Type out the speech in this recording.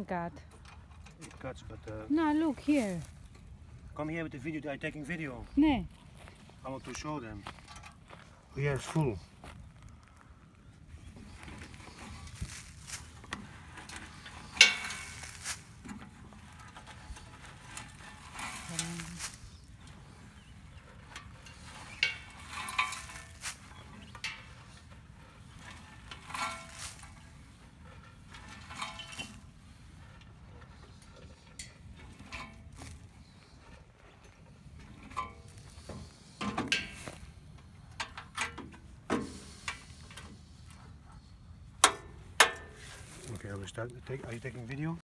cut. It cuts, but No, look here. come here with the video. They are taking video. Ναι. I want to show them. Oh, yeah, it's full. Okay, I will start. Are you taking video?